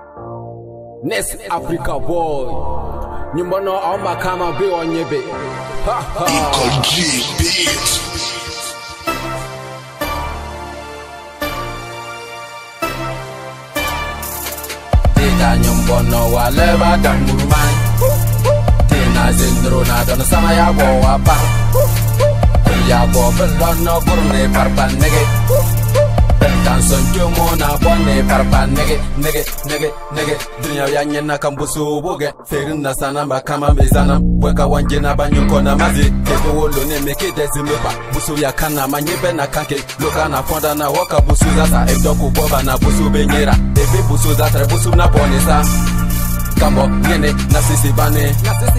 Next Africa boy. Nyumbono auma kama be onyebe. Ha ha. Equal G beat. Tika nyumbono waleba damurumai. Tina zindro na dono sama ya bo wapa. Ya bo belono kurne parpan nege. Tanson jomo na bonne parpa nege dunya ya nyena kambusu boge ferin na sana makama mezana weka wanje na banyuko na mazi kebo wolo ne meke dezimepa busu ya kana manyebe na kanke loka na fonda na waka busu za edoku boba na busu benyera ebe busu za tre busu na bonesa kambo nyene na sisi bane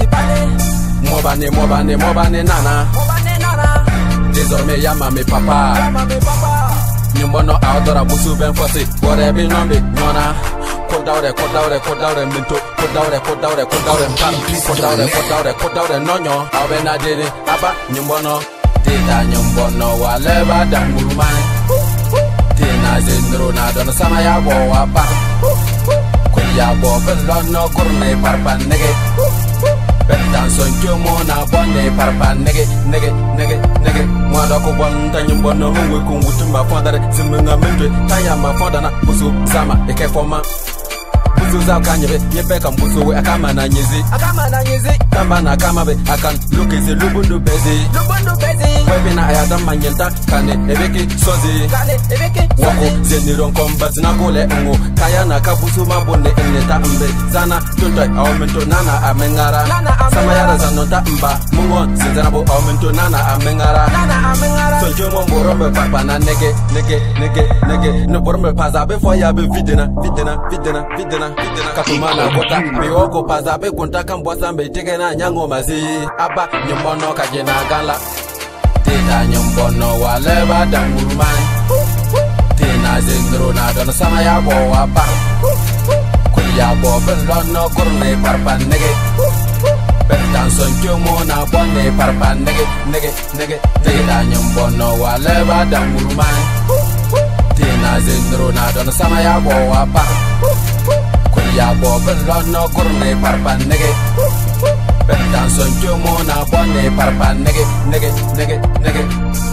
mobane nana désormais ya mame papa Nyumbono aodora busu ben fosi Wore bi nombi nyona Kodaure minto Kodaure mpan Kodaure nonyo Awe na dini aba nyumbono Tita nyumbono waleba damurumai Tina zindru na dono sama ya bo wapa Kuya bo belono kurne parpa nege Bentanson jomo na bonne parpa nege Mwada ko bonta nyumbono hungwe kungutumba fondare Zimunga mendwe taya ma fondana busu zama eke foma Busu za kanyebe nyepeka mbusu we akama na nyizi Kamba na kama be akan lukezi lubundu bezi Webina ayadam manyenta kane ebeki sozi Wako zeniron kombati na kule ungu Kaya na kabusu mabone eneta mbe Zana tuntoy awmento nana amengara Sama yara zanonta mba Mungon zinzana bo awmento nana amengara Sonjo momborombe papa na nege Neborombe pazabe foya be videna Katumana kota Miwoko pazabe kunta kambwasa mbe tegena nyango mazi Aba nyumbono kajena gala Tina nyumbono waleba damurumai Tina zindru na dono sama ya bo wapa Kuya bo belono kurne parpa nege Bentanson jomo na bonne parpa nege Tina nyumbono waleba damurumai Tina zindru na dono sama ya bo wapa Kuya bo belono kurne parpa nege Bentanson jomo na bonne parpa nege